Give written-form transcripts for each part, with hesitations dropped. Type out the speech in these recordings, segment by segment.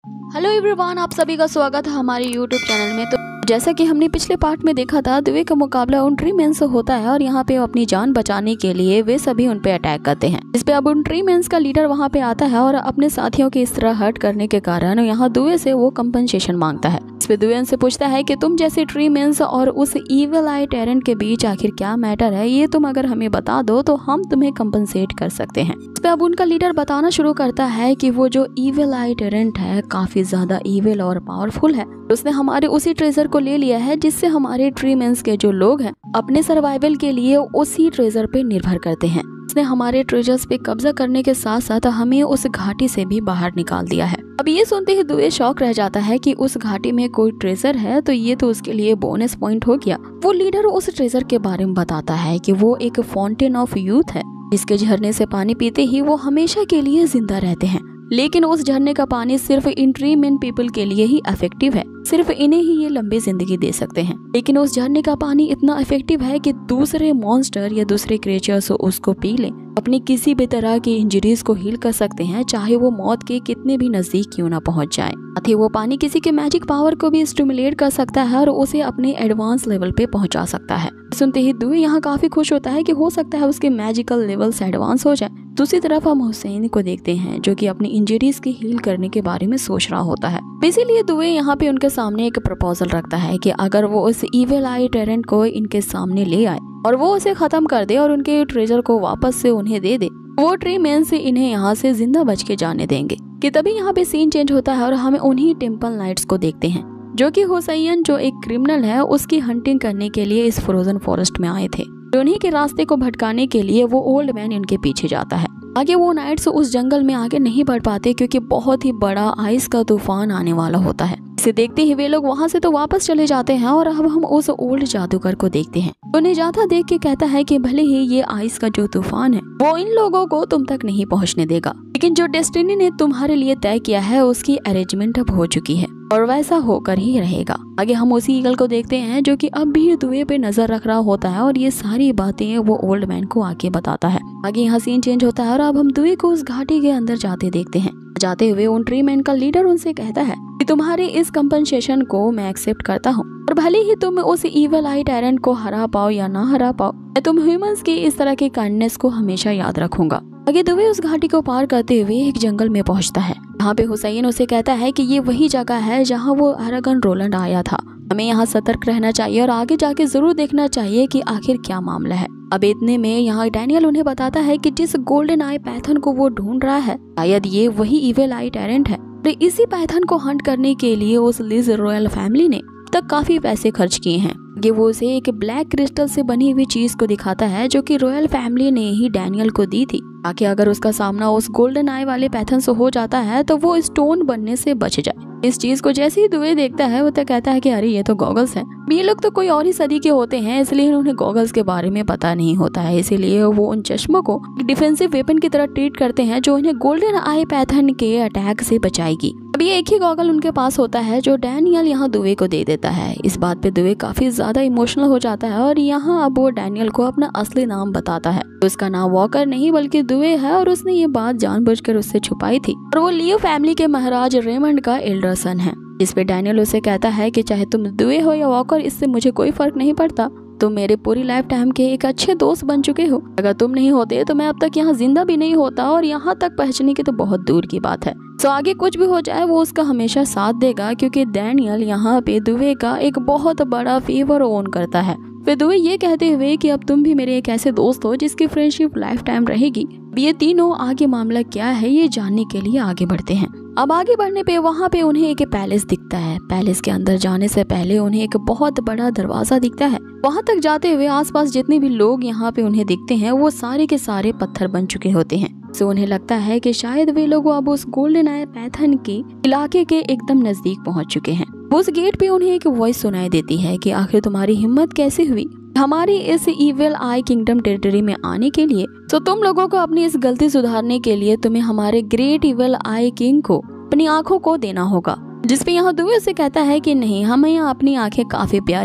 Hello everyone, आप सभी का स्वागत है हमारे यूट्यूब चैनल में। तो जैसा कि हमने पिछले पार्ट में देखा था, दुबे का मुकाबला उन ट्री मेन से होता है और यहाँ पे अपनी जान बचाने के लिए वे सभी उन पे अटैक करते हैं। इस पे अब उन ट्री मेंस का लीडर वहाँ पे आता है और अपने साथियों के इस तरह हर्ट करने के कारण यहाँ दुबे से वो कंपनसेशन मांगता है। इस पे दुबे उनसे पूछता है कि तुम जैसे ट्री मेंस और उस इविल आई टेरेंट के बीच आखिर क्या मैटर है, ये तुम अगर हमें बता दो तो हम तुम्हें कंपनसेट कर सकते हैं। इस पे अब उनका लीडर बताना शुरू करता है कि वो जो इविल आई टेरेंट है काफी ज्यादा इविल और पावरफुल है। उसने हमारे उसी ट्रेजर को ले लिया है जिससे हमारे ट्री मेंस के जो लोग हैं अपने सर्वाइवल के लिए उसी ट्रेजर पे निर्भर करते हैं। उसने हमारे ट्रेजर्स पे कब्जा करने के साथ साथ हमें उस घाटी से भी बाहर निकाल दिया है। अब ये सुनते ही दुबे शॉक रह जाता है कि उस घाटी में कोई ट्रेजर है, तो ये तो उसके लिए बोनस पॉइंट हो गया। वो लीडर उस ट्रेजर के बारे में बताता है कि वो एक फाउंटेन ऑफ यूथ है जिसके झरने से पानी पीते ही वो हमेशा के लिए जिंदा रहते हैं। लेकिन उस झरने का पानी सिर्फ इन ट्री मेन पीपल के लिए ही इफेक्टिव है, सिर्फ इन्हें ही ये लंबी जिंदगी दे सकते हैं। लेकिन उस झरने का पानी इतना इफेक्टिव है कि दूसरे मॉन्स्टर या दूसरे क्रिएचर्स उसको पी लें, अपनी किसी भी तरह की इंजरीज को हील कर सकते हैं, चाहे वो मौत के कितने भी नजदीक क्यों ना पहुंच जाए। साथ ही वो पानी किसी के मैजिक पावर को भी स्टिमुलेट कर सकता है और उसे अपने एडवांस लेवल पे पहुंचा सकता है। सुनते ही दुबे यहाँ काफी खुश होता है कि हो सकता है उसके मैजिकल लेवल से एडवांस हो जाए। दूसरी तरफ हम हुसैन को देखते हैं जो कि अपनी इंजरीज की हील करने के बारे में सोच रहा होता है। इसीलिए दुबे यहाँ पे उनके सामने एक प्रपोजल रखता है कि अगर वो उस इविल आई टेरेंट को इनके सामने ले आए और वो उसे खत्म कर दे और उनके ट्रेजर को वापस से उन्हें दे दे, वो ट्री मेन से इन्हें यहाँ से जिंदा बच के जाने देंगे। कि तभी यहाँ पे सीन चेंज होता है और हमें उन्हीं टेम्पल नाइट्स को देखते हैं जो कि हुसैन जो एक क्रिमिनल है उसकी हंटिंग करने के लिए इस फ्रोजन फॉरेस्ट में आए थे। उन्हीं के रास्ते को भटकाने के लिए वो ओल्ड मैन इनके पीछे जाता है। आगे वो नाइट्स उस जंगल में आगे नहीं बढ़ पाते क्योंकि बहुत ही बड़ा आइस का तूफान आने वाला होता है। इसे देखते ही वे लोग वहाँ से तो वापस चले जाते हैं और अब हम उस ओल्ड जादूगर को देखते हैं। उन्हें जाता देख के कहता है कि भले ही ये आइस का जो तूफान है वो इन लोगों को तुम तक नहीं पहुँचने देगा, लेकिन जो डेस्टिनी ने तुम्हारे लिए तय किया है उसकी अरेंजमेंट अब हो चुकी है और वैसा होकर ही रहेगा। आगे हम उसी ईगल को देखते हैं जो कि अब भी दुबे पे नजर रख रहा होता है और ये सारी बातें वो ओल्ड मैन को आके बताता है। आगे यहाँ सीन चेंज होता है और अब हम दुबे को उस घाटी के अंदर जाते देखते हैं। जाते हुए उन ट्री मैन का लीडर उनसे कहता है कि तुम्हारे इस कंपनसेशन को मैं एक्सेप्ट करता हूँ और भले ही तुम उस इविल आई टेरेंट को हरा पाओ या ना हरा पाओ, मैं तुम ह्यूमंस की इस तरह की काइंडनेस को हमेशा याद रखूंगा। आगे दुबे उस घाटी को पार करते हुए एक जंगल में पहुंचता है। यहाँ पे हुसैन उसे कहता है कि ये वही जगह है जहाँ वो अरागन रोलैंड आया था। हमें यहाँ सतर्क रहना चाहिए और आगे जाके जरूर देखना चाहिए कि आखिर क्या मामला है। अब इतने में यहाँ डैनियल उन्हें बताता है कि जिस गोल्डन आई पैथन को वो ढूंढ रहा है शायद ये वही इविल आई टेरेंट है। तो इसी पैथन को हंट करने के लिए उस लिज रॉयल फैमिली ने तक काफी पैसे खर्च किए हैं। ये वो उसे एक ब्लैक क्रिस्टल से बनी हुई चीज को दिखाता है जो कि रॉयल फैमिली ने ही डैनियल को दी थी ताकि अगर उसका सामना उस गोल्डन आई वाले पैथन से हो जाता है तो वो स्टोन बनने से बच जाए। इस चीज को जैसे ही दुबे देखता है वो तो कहता है कि अरे ये तो गॉगल्स हैं। ये लोग तो कोई और ही सदी के होते हैं इसलिए उन्हें गॉगल्स के बारे में पता नहीं होता है, इसीलिए वो उन चश्मों को डिफेंसिव वेपन की तरह ट्रीट करते हैं जो उन्हें गोल्डन आई पैथन के अटैक से बचाएगी। अब ये एक ही गॉगल उनके पास होता है जो डैनियल यहाँ दुबे को दे देता है। इस बात पे दुबे काफी ज्यादा इमोशनल हो जाता है और यहाँ अब वो डैनियल को अपना असली नाम बताता है। तो उसका नाम वॉकर नहीं बल्कि दुबे है और उसने ये बात जानबूझकर उससे छुपाई थी और वो लियो फैमिली के महाराज रेमंड का एल्डर सन है। इस पे डैनियल उसे कहता है कि चाहे तुम दुबे हो या वॉकर, इससे मुझे कोई फर्क नहीं पड़ता। तुम मेरे पूरी लाइफ टाइम के एक अच्छे दोस्त बन चुके हो। अगर तुम नहीं होते तो मैं अब तक यहाँ जिंदा भी नहीं होता और यहाँ तक पहुँचने की तो बहुत दूर की बात है। तो आगे कुछ भी हो जाए वो उसका हमेशा साथ देगा क्योंकि डैनियल यहाँ पे दुबे का एक बहुत बड़ा फेवर ओन करता है। फिर दुबे ये कहते हुए कि अब तुम भी मेरे एक ऐसे दोस्त हो जिसकी फ्रेंडशिप लाइफ टाइम रहेगी। ये तीनों आगे मामला क्या है ये जानने के लिए आगे बढ़ते हैं। अब आगे बढ़ने पे वहाँ पे उन्हें एक पैलेस दिखता है। पैलेस के अंदर जाने से पहले उन्हें एक बहुत बड़ा दरवाजा दिखता है। वहाँ तक जाते हुए आसपास जितने भी लोग यहाँ पे उन्हें दिखते हैं वो सारे के सारे पत्थर बन चुके होते हैं। तो उन्हें लगता है कि शायद वे लोग अब उस गोल्डन आई पैथन के इलाके के एकदम नजदीक पहुँच चुके हैं। उस गेट पे उन्हें एक वॉइस सुनाई देती है कि आखिर तुम्हारी हिम्मत कैसे हुई हमारी इस इविल आई किंगडम टेरिटरी में आने के लिए। तो तुम लोगों को अपनी इस गलती सुधारने के लिए तुम्हें हमारे ग्रेट इविल आई किंग को अपनी आंखों को देना होगा। जिसपे यहाँ दुबे से कहता है कि नहीं, हमें यहाँ अपनी आंखें काफी प्यारी हैं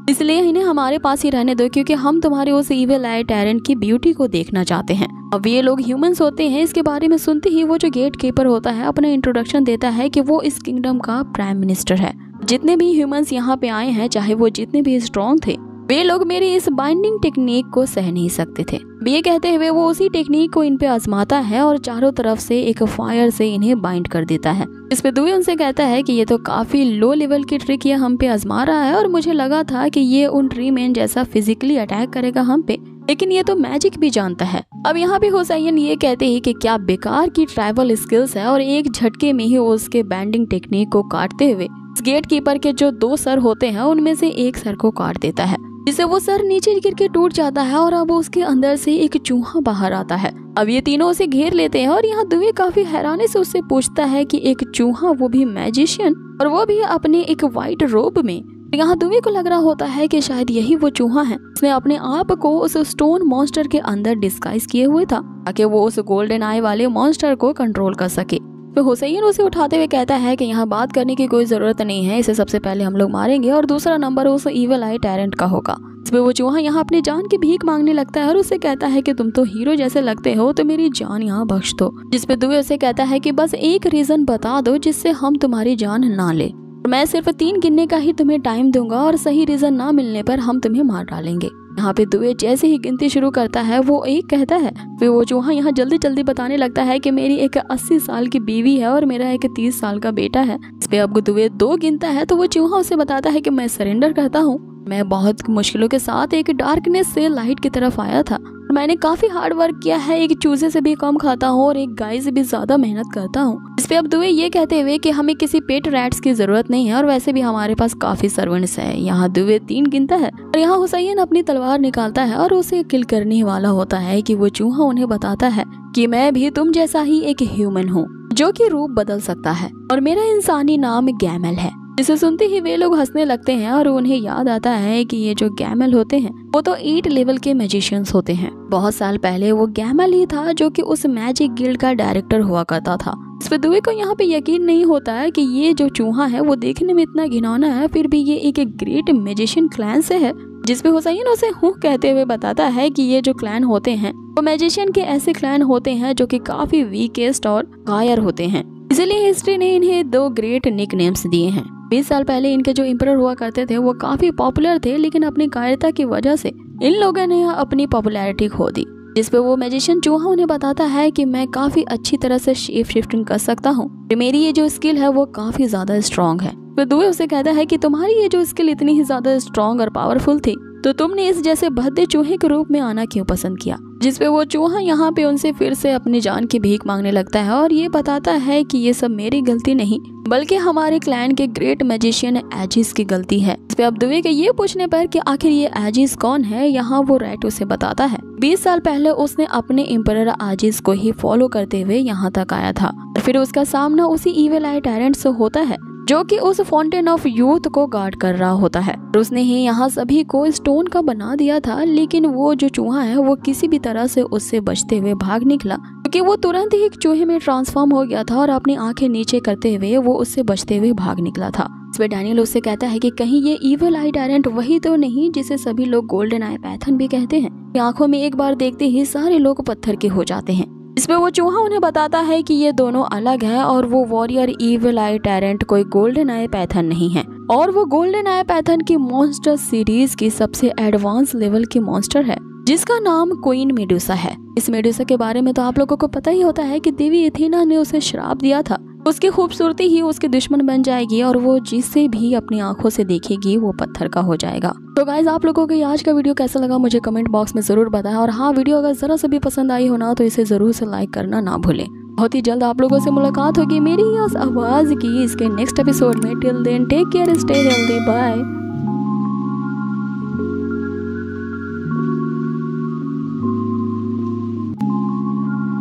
इसलिए इन्हें हमारे पास ही रहने दो, क्योंकि हम तुम्हारे उस इविल आई टायरेंट की ब्यूटी को देखना चाहते हैं। अब ये लोग ह्यूमंस होते हैं। इसके बारे में सुनते ही वो जो गेट कीपर होता है अपना इंट्रोडक्शन देता है कि वो इस किंगडम का प्राइम मिनिस्टर है। जितने भी ह्यूमंस यहाँ पे आए हैं, चाहे वो जितने भी स्ट्रॉन्ग थे, वे लोग मेरी इस बाइंडिंग टेक्निक को सह नहीं सकते थे। ये कहते हुए वो उसी टेक्निक को इन पे आजमाता है और चारों तरफ से एक फायर से इन्हें बाइंड कर देता है। इस पे दुए उनसे कहता है कि ये तो काफी लो लेवल की ट्रिक ये हम पे आजमा रहा है, और मुझे लगा था कि ये उन ट्री मैन जैसा फिजिकली अटैक करेगा हम पे, लेकिन ये तो मैजिक भी जानता है। अब यहाँ पे हुसैन ये कहते हैं कि क्या बेकार की ट्राइबल स्किल्स है, और एक झटके में ही उसके बैंडिंग टेक्निक को काटते हुए गेट कीपर के जो 2 सर होते हैं उनमें से एक सर को काट देता है, जिससे वो सर नीचे गिर के टूट जाता है और अब उसके अंदर से एक चूहा बाहर आता है। अब ये तीनों उसे घेर लेते हैं और यहाँ दुवे काफी हैरानी से उससे पूछता है कि एक चूहा, वो भी मैजिशियन, और वो भी अपने एक व्हाइट रोब में। यहाँ दुवे को लग रहा होता है कि शायद यही वो चूहा है। उसने अपने आप को उस स्टोन मॉन्स्टर के अंदर डिस्गाइज किए हुए था ताकि वो उस गोल्डन आई वाले मॉन्स्टर को कंट्रोल कर सके। तो हुसैन उसे उठाते हुए कहता है कि यहाँ बात करने की कोई जरूरत नहीं है, इसे सबसे पहले हम लोग मारेंगे और दूसरा नंबर उस इविल आई टायरेंट का होगा। इसमें वो चूहा यहाँ अपनी जान की भीख मांगने लगता है और उसे कहता है कि तुम तो हीरो जैसे लगते हो, तो मेरी जान यहाँ बख्श दो। जिसपे दुवे उसे कहता है कि बस एक रीजन बता दो जिससे हम तुम्हारी जान ना ले। मैं सिर्फ 3 गिनने का ही तुम्हें टाइम दूंगा और सही रीजन ना मिलने पर हम तुम्हें मार डालेंगे। यहाँ पे दुवे जैसे ही गिनती शुरू करता है वो 1 कहता है। फिर वो चूहा यहाँ जल्दी जल्दी बताने लगता है कि मेरी एक 80 साल की बीवी है और मेरा एक 30 साल का बेटा है। इस पे अब दुवे 2 गिनता है तो वो चूहा उसे बताता है कि मैं सरेंडर करता हूँ। मैं बहुत मुश्किलों के साथ एक डार्कनेस से लाइट की तरफ आया था। मैंने काफी हार्ड वर्क किया है, एक चूजे से भी कम खाता हूँ और एक गाय से भी ज्यादा मेहनत करता हूँ। इस पे अब दुवे ये कहते हुए कि हमें किसी पेट रैट्स की जरूरत नहीं है और वैसे भी हमारे पास काफी सर्वेंट्स है। यहाँ दुवे 3 गिनता है और यहाँ हुसैन अपनी तलवार निकालता है और उसे किल करने वाला होता है कि वो चूहा उन्हें बताता है कि मैं भी तुम जैसा ही एक ह्यूमन हूँ जो कि रूप बदल सकता है और मेरा इंसानी नाम गैमल है। जिसे सुनते ही वे लोग हंसने लगते हैं और उन्हें याद आता है कि ये जो गैमल होते हैं वो तो 8 लेवल के मैजिशियंस होते हैं। बहुत साल पहले वो गैमल ही था जो कि उस मैजिक गिल्ड का डायरेक्टर हुआ करता था। इस पे दुवे को यहाँ पे यकीन नहीं होता है कि ये जो चूहा है वो देखने में इतना घिनौना है, फिर भी ये एक ग्रेट मैजिशियन क्लैन से है। जिसपे हुसैन उसे हूँ कहते हुए बताता है कि ये जो क्लैन होते हैं वो मैजिशियन के ऐसे क्लैन होते हैं जो कि काफी वीकेस्ट और कायर होते हैं, इसलिए हिस्ट्री ने इन्हें 2 ग्रेट निक नेम्स दिए हैं। 20 साल पहले इनके जो एम्परर हुआ करते थे वो काफी पॉपुलर थे, लेकिन अपनी कायरता की वजह से इन लोगों ने अपनी पॉपुलैरिटी खो दी। जिसपे वो मैजिशियन चूहा उन्हें बताता है कि मैं काफी अच्छी तरह से शेप शिफ्टिंग कर सकता हूँ, मेरी ये जो स्किल है वो काफी ज्यादा स्ट्रॉन्ग है। फिर दुवे उसे कहता है कि तुम्हारी ये जो स्किल इतनी ही ज्यादा स्ट्रॉन्ग और पावरफुल थी तो तुमने इस जैसे भद्दे चूहे के रूप में आना क्यों पसंद किया। जिसपे वो चूहा यहाँ पे उनसे फिर से अपनी जान की भीख मांगने लगता है और ये बताता है कि ये सब मेरी गलती नहीं बल्कि हमारे क्लैन के ग्रेट मैजिशियन एजिस की गलती है। इस पे अब दुवे के ये पूछने पर कि आखिर ये एजिस कौन है, यहाँ वो रैट उसे बताता है 20 साल पहले उसने अपने एम्परर एजिस को ही फॉलो करते हुए यहाँ तक आया था। फिर उसका सामना उसी इविल आई टायरेंट से होता है जो कि उस फाउंटेन ऑफ यूथ को गार्ड कर रहा होता है। उसने ही यहाँ सभी को स्टोन का बना दिया था, लेकिन वो जो चूहा है वो किसी भी तरह से उससे बचते हुए भाग निकला, क्योंकि वो तुरंत ही एक चूहे में ट्रांसफॉर्म हो गया था और अपनी आंखें नीचे करते हुए वो उससे बचते हुए भाग निकला था। इसमें डैनियल उससे कहता है कि कहीं ये इविल आई टायरेंट वही तो नहीं जिसे सभी लोग गोल्डन आई पैथन भी कहते हैं। आंखों में एक बार देखते ही सारे लोग पत्थर के हो जाते हैं। इसमें वो चूहा उन्हें बताता है कि ये दोनों अलग है और वो वॉरियर इविल आई टायरेंट कोई गोल्डन आई पैथन नहीं है और वो गोल्डन आई पैथन की मॉन्स्टर सीरीज की सबसे एडवांस लेवल की मॉन्स्टर है जिसका नाम क्वीन मेडुसा है। इस मेडुसा के बारे में तो आप लोगों को पता ही होता है कि देवी एथेना ने उसे श्राप दिया था, उसकी खूबसूरती ही उसके दुश्मन बन जाएगी और वो जिसे भी अपनी आंखों से देखेगी वो पत्थर का हो जाएगा। तो गाइज आप लोगों को आज का वीडियो कैसा लगा मुझे कमेंट बॉक्स में जरूर बताएं, और हाँ वीडियो अगर जरा से भी पसंद आई हो ना तो इसे जरूर से लाइक करना ना भूलें। बहुत ही जल्द आप लोगों से मुलाकात होगी मेरी इस आवाज की इसके नेक्स्ट एपिसोड में। Till then take care, stay healthy, bye.